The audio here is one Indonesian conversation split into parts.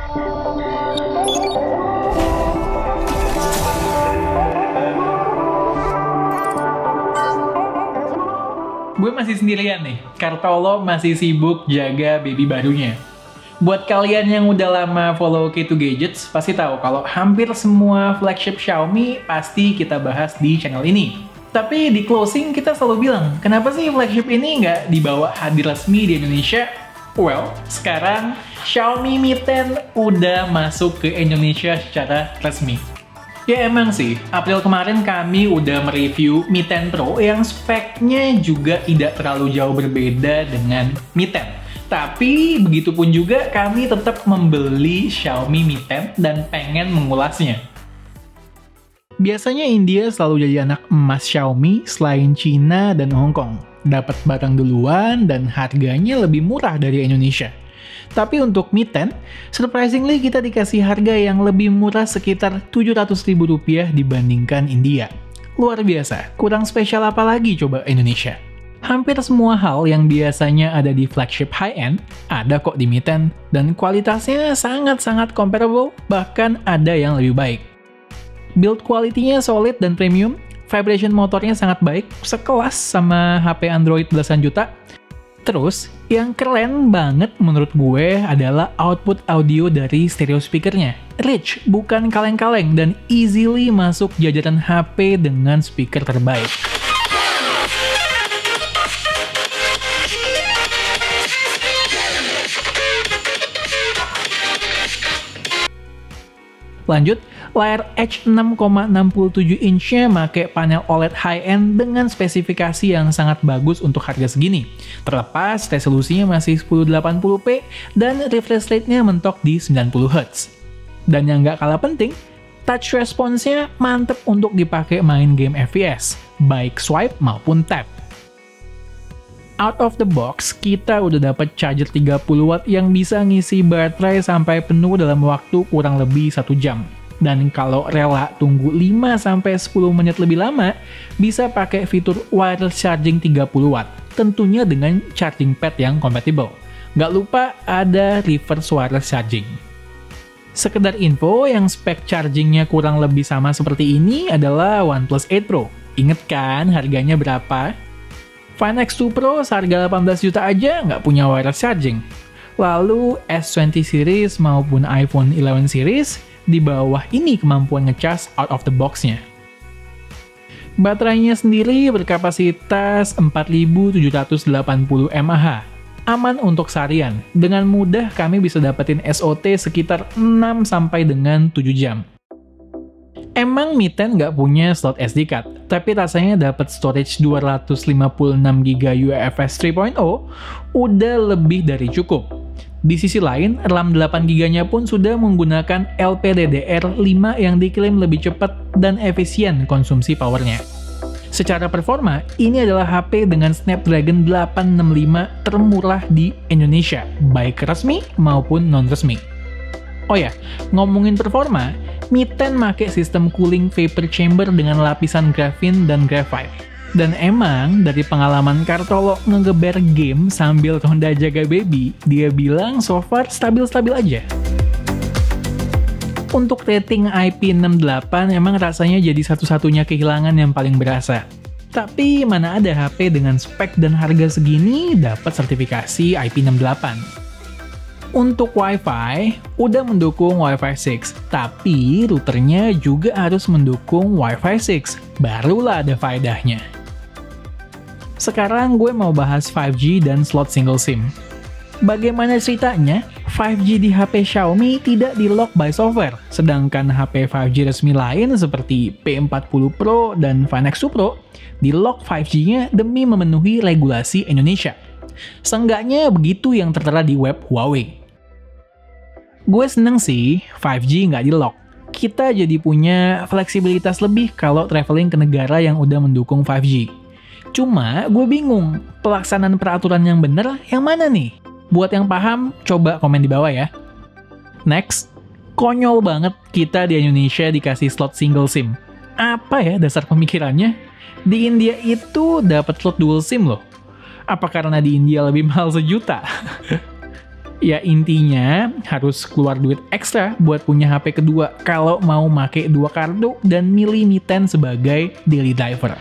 Gue masih sendirian nih, Kartolo masih sibuk jaga baby barunya. Buat kalian yang udah lama follow K2 Gadgets, pasti tahu kalau hampir semua flagship Xiaomi pasti kita bahas di channel ini. Tapi di closing kita selalu bilang, kenapa sih flagship ini nggak dibawa hadir resmi di Indonesia? Well, sekarang Xiaomi Mi 10 udah masuk ke Indonesia secara resmi. Ya emang sih, April kemarin kami udah mereview Mi 10 Pro yang speknya juga tidak terlalu jauh berbeda dengan Mi 10. Tapi begitupun juga kami tetap membeli Xiaomi Mi 10 dan pengen mengulasnya. Biasanya India selalu jadi anak emas Xiaomi selain Cina dan Hong Kong. Dapat barang duluan dan harganya lebih murah dari Indonesia. Tapi untuk Mi 10, surprisingly kita dikasih harga yang lebih murah sekitar Rp700.000 dibandingkan India. Luar biasa, kurang spesial apa lagi coba Indonesia? Hampir semua hal yang biasanya ada di flagship high-end, ada kok di Mi 10, dan kualitasnya sangat-sangat comparable, bahkan ada yang lebih baik. Build quality-nya solid dan premium, vibration motornya sangat baik, sekelas sama HP Android belasan juta. Terus, yang keren banget menurut gue adalah output audio dari stereo speakernya. Rich, bukan kaleng-kaleng, dan easily masuk jajaran HP dengan speaker terbaik. Lanjut, layar H 6,67 inch-nya make panel OLED high-end dengan spesifikasi yang sangat bagus untuk harga segini. Terlepas, resolusinya masih 1080p dan refresh rate-nya mentok di 90Hz. Dan yang nggak kalah penting, touch response-nya mantep untuk dipakai main game FPS, baik swipe maupun tap. Out of the box, kita udah dapat charger 30W yang bisa ngisi baterai sampai penuh dalam waktu kurang lebih 1 jam. Dan kalau rela tunggu 5-10 menit lebih lama, bisa pakai fitur wireless charging 30W, tentunya dengan charging pad yang compatible. Nggak lupa ada reverse wireless charging. Sekedar info, yang spek chargingnya kurang lebih sama seperti ini adalah OnePlus 8 Pro. Ingat kan harganya berapa? Find X2 Pro seharga 18 juta aja nggak punya wireless charging. Lalu S20 series maupun iPhone 11 series di bawah ini kemampuan ngecas out of the box-nya. Baterainya sendiri berkapasitas 4780 mAh. Aman untuk seharian. Dengan mudah kami bisa dapetin SOT sekitar 6 sampai dengan 7 jam. Emang Mi 10 nggak punya slot SD card, tapi rasanya dapat storage 256GB UFS 3.0 udah lebih dari cukup. Di sisi lain, RAM 8GB-nya pun sudah menggunakan LPDDR5 yang diklaim lebih cepat dan efisien konsumsi powernya. Secara performa, ini adalah HP dengan Snapdragon 865 termurah di Indonesia, baik resmi maupun non-resmi. Oh ya, ngomongin performa, Mi 10 make sistem cooling vapor chamber dengan lapisan grafin dan graphite. Dan emang, dari pengalaman Kartolo ngegeber game sambil ronda jaga baby, dia bilang so far stabil-stabil aja. Untuk rating IP68 emang rasanya jadi satu-satunya kehilangan yang paling berasa. Tapi mana ada HP dengan spek dan harga segini dapat sertifikasi IP68. Untuk Wi-Fi, udah mendukung Wi-Fi 6, tapi routernya juga harus mendukung Wi-Fi 6, barulah ada faedahnya. Sekarang gue mau bahas 5G dan slot single SIM. Bagaimana ceritanya? 5G di HP Xiaomi tidak di-lock by software, sedangkan HP 5G resmi lain seperti P40 Pro dan Find X2 Pro di-lock 5G-nya demi memenuhi regulasi Indonesia. Seenggaknya begitu yang tertera di web Huawei. Gue seneng sih 5G nggak di-lock. Kita jadi punya fleksibilitas lebih kalau traveling ke negara yang udah mendukung 5G. Cuma gue bingung, pelaksanaan peraturan yang bener yang mana nih? Buat yang paham, coba komen di bawah ya. Next, konyol banget kita di Indonesia dikasih slot single SIM. Apa ya dasar pemikirannya? Di India itu dapat slot dual SIM loh. Apa karena di India lebih mahal sejuta? Ya intinya harus keluar duit ekstra buat punya HP kedua kalau mau make 2 kartu dan milih Mi 10 sebagai daily driver.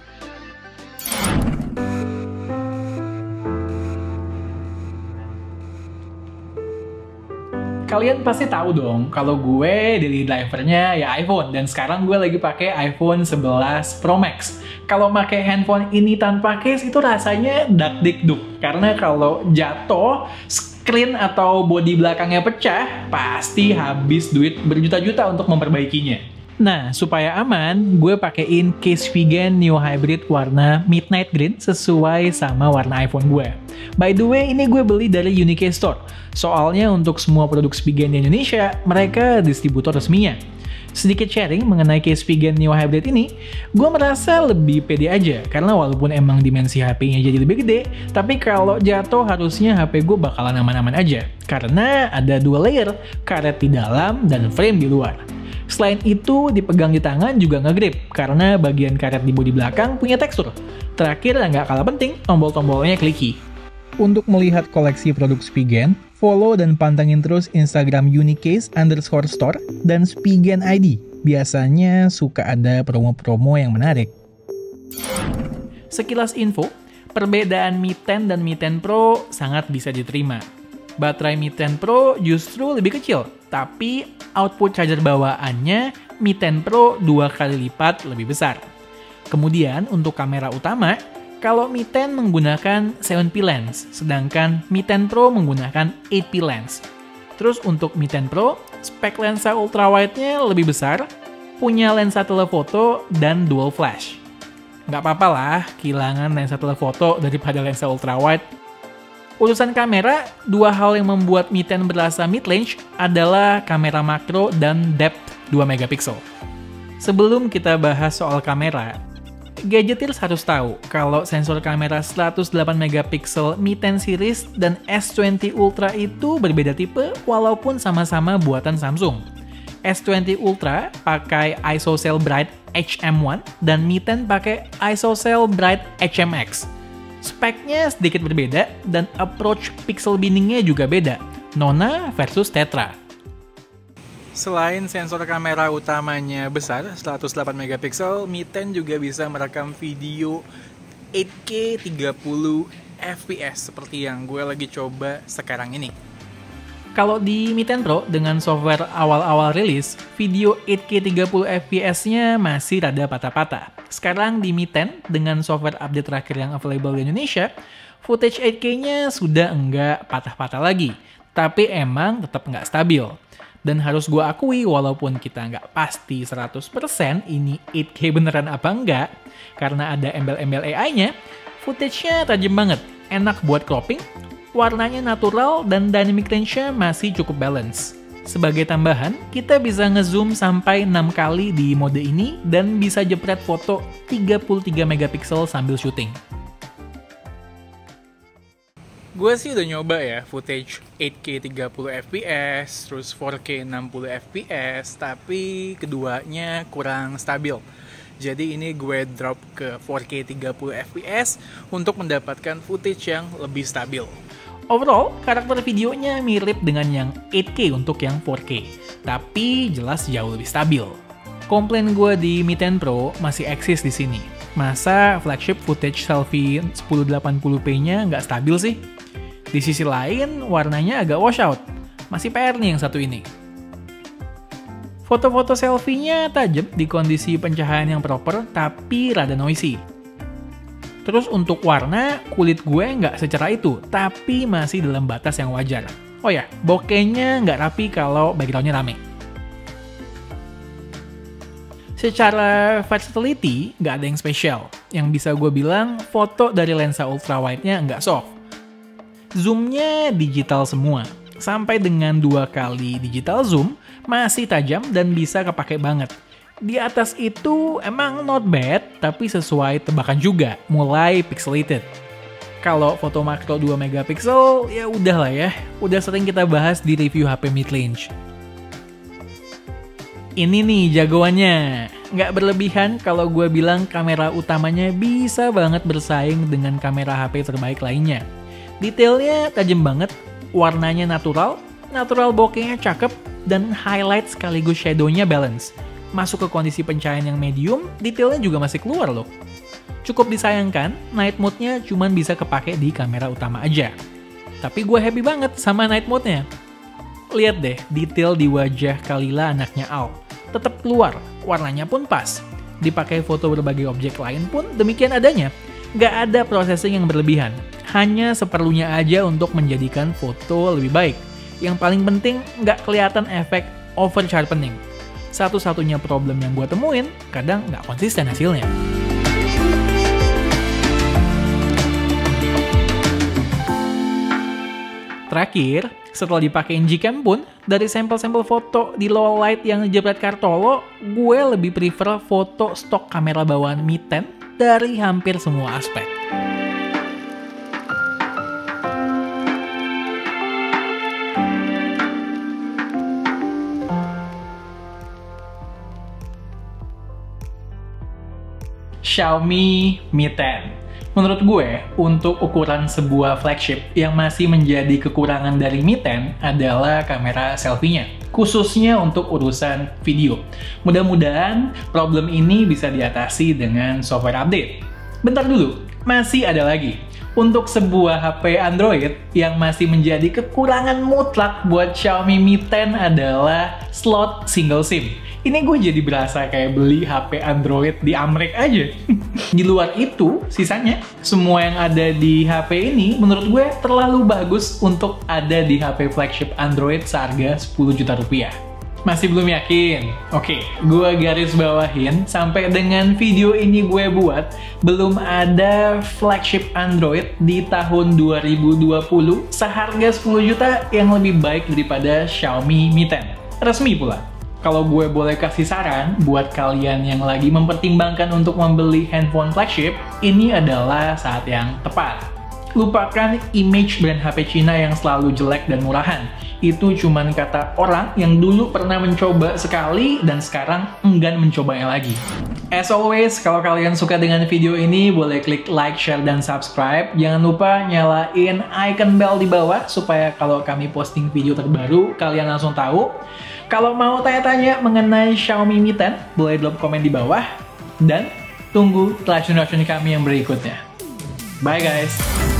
Kalian pasti tahu dong kalau gue daily drivernya ya iPhone, dan sekarang gue lagi pakai iPhone 11 Pro Max. Kalau pakai handphone ini tanpa case itu rasanya dak-dik-duk, karena kalau jatuh, screen atau bodi belakangnya pecah, pasti habis duit berjuta-juta untuk memperbaikinya. Nah, supaya aman, gue pakein case vegan Neo Hybrid warna Midnight Green sesuai sama warna iPhone gue. By the way, ini gue beli dari Unicase Store. Soalnya untuk semua produk vegan di Indonesia, mereka distributor resminya. Sedikit sharing mengenai case vegan Neo Hybrid ini, gue merasa lebih pede aja, karena walaupun emang dimensi HP-nya jadi lebih gede, tapi kalau jatuh harusnya HP gue bakalan aman-aman aja, karena ada 2 layer, karet di dalam dan frame di luar. Selain itu, dipegang di tangan juga nge-grip, karena bagian karet di bodi belakang punya tekstur. Terakhir, nggak kalah penting, tombol-tombolnya kliki. Untuk melihat koleksi produk Spigen, follow dan pantengin terus Instagram unicase_store dan Spigen ID. Biasanya suka ada promo-promo yang menarik. Sekilas info, perbedaan Mi 10 dan Mi 10 Pro sangat bisa diterima. Baterai Mi 10 Pro justru lebih kecil, tapi output charger bawaannya Mi 10 Pro 2 kali lipat lebih besar. Kemudian untuk kamera utama, kalau Mi 10 menggunakan 7P lens, sedangkan Mi 10 Pro menggunakan 8P lens. Terus untuk Mi 10 Pro, spek lensa ultrawide-nya lebih besar, punya lensa telefoto dan dual flash. Nggak apa-apa lah, kehilangan lensa telefoto daripada lensa ultrawide. Urusan kamera, 2 hal yang membuat Mi 10 berasa mid-range adalah kamera makro dan depth 2 megapiksel. Sebelum kita bahas soal kamera, gadgeters harus tahu kalau sensor kamera 108 megapiksel Mi 10 series dan S20 Ultra itu berbeda tipe walaupun sama-sama buatan Samsung. S20 Ultra pakai ISOCELL Bright HM1 dan Mi 10 pakai ISOCELL Bright HMX. Speknya sedikit berbeda dan approach pixel binningnya juga beda, Nona versus Tetra. Selain sensor kamera utamanya besar, 108 megapiksel, Mi 10 juga bisa merekam video 8K 30 fps seperti yang gue lagi coba sekarang ini. Kalau di Mi 10 Pro dengan software awal-awal rilis, video 8K 30 fps-nya masih rada patah-patah. Sekarang di Mi 10 dengan software update terakhir yang available di Indonesia, footage 8K-nya sudah enggak patah-patah lagi, tapi emang tetap nggak stabil. Dan harus gue akui, walaupun kita nggak pasti 100% ini 8K beneran apa enggak, karena ada embel-embel AI-nya, footage-nya tajam banget, enak buat cropping, warnanya natural, dan dynamic range-nya masih cukup balance. Sebagai tambahan, kita bisa ngezoom sampai 6 kali di mode ini dan bisa jepret foto 33 megapiksel sambil syuting. Gue sih udah nyoba ya footage 8K 30 fps, terus 4K 60 fps, tapi keduanya kurang stabil. Jadi ini gue drop ke 4K 30 fps untuk mendapatkan footage yang lebih stabil. Overall, karakter videonya mirip dengan yang 8K untuk yang 4K, tapi jelas jauh lebih stabil. Komplain gue di Mi 10 Pro masih eksis di sini. Masa flagship footage selfie 1080p-nya nggak stabil sih? Di sisi lain, warnanya agak washout. Masih PR nih yang satu ini. Foto-foto selfie-nya tajam di kondisi pencahayaan yang proper, tapi rada noisy. Terus untuk warna, kulit gue nggak secerah itu, tapi masih dalam batas yang wajar. Oh ya, bokehnya nggak rapi kalau background-nya rame. Secara versatility, nggak ada yang spesial. Yang bisa gue bilang, foto dari lensa ultrawide-nya nggak soft. Zoom-nya digital semua. Sampai dengan 2 kali digital zoom, masih tajam dan bisa kepake banget. Di atas itu emang not bad, tapi sesuai tebakan juga, mulai pixelated. Kalau foto makro 2 megapiksel, ya udah lah ya. Udah sering kita bahas di review HP mid-range. Ini nih jagoannya. Nggak berlebihan kalau gue bilang kamera utamanya bisa banget bersaing dengan kamera HP terbaik lainnya. Detailnya tajam banget, warnanya natural bokehnya cakep, dan highlight sekaligus shadow-nya balance. Masuk ke kondisi pencahayaan yang medium, detailnya juga masih keluar loh. Cukup disayangkan, night mode-nya cuma bisa kepake di kamera utama aja. Tapi gue happy banget sama night mode-nya. Lihat deh, detail di wajah Kalila anaknya Al. Tetap keluar, warnanya pun pas. Dipakai foto berbagai objek lain pun demikian adanya. Nggak ada processing yang berlebihan. Hanya seperlunya aja untuk menjadikan foto lebih baik. Yang paling penting, nggak kelihatan efek over sharpening. Satu-satunya problem yang gue temuin, kadang nggak konsisten hasilnya. Terakhir, setelah dipakein Gcam pun, dari sampel-sampel foto di low light yang jepret Kartolo, gue lebih prefer foto stok kamera bawaan Mi 10 dari hampir semua aspek. Xiaomi Mi 10. Menurut gue, untuk ukuran sebuah flagship yang masih menjadi kekurangan dari Mi 10 adalah kamera selfie-nya, khususnya untuk urusan video. Mudah-mudahan problem ini bisa diatasi dengan software update. Bentar dulu, masih ada lagi. Untuk sebuah HP Android yang masih menjadi kekurangan mutlak buat Xiaomi Mi 10 adalah slot single SIM. Ini gue jadi berasa kayak beli HP Android di Amrek aja. Di luar itu, sisanya, semua yang ada di HP ini menurut gue terlalu bagus untuk ada di HP flagship Android seharga 10 juta rupiah. Masih belum yakin? Oke, gue garis bawahin, sampai dengan video ini gue buat, belum ada flagship Android di tahun 2020 seharga 10 juta yang lebih baik daripada Xiaomi Mi 10. Resmi pula. Kalau gue boleh kasih saran buat kalian yang lagi mempertimbangkan untuk membeli handphone flagship, ini adalah saat yang tepat. Lupakan image brand HP Cina yang selalu jelek dan murahan. Itu cuman kata orang yang dulu pernah mencoba sekali dan sekarang enggan mencobanya lagi. As always, kalau kalian suka dengan video ini, boleh klik like, share, dan subscribe. Jangan lupa nyalain icon bell di bawah supaya kalau kami posting video terbaru, kalian langsung tahu. Kalau mau tanya-tanya mengenai Xiaomi Mi 10, boleh drop komen di bawah. Dan tunggu reaction kami yang berikutnya. Bye guys!